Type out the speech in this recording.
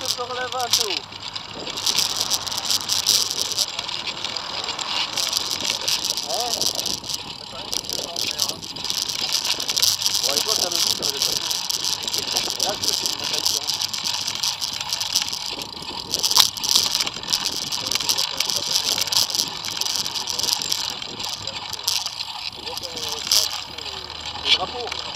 que par le bateau. Hein? Bon, et toi, t'as le goût, ça va être pas. Là, c'est une bataille. Le drapeau.